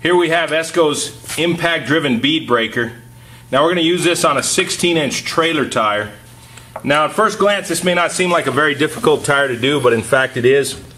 Here we have Esco's impact driven bead breaker. Now we're going to use this on a 16-inch trailer tire. Now at first glance this may not seem like a very difficult tire to do, but in fact it is.